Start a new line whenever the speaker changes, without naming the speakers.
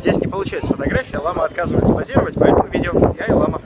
Здесь не получается фотография, лама отказывается позировать, поэтому видео. Я и лама.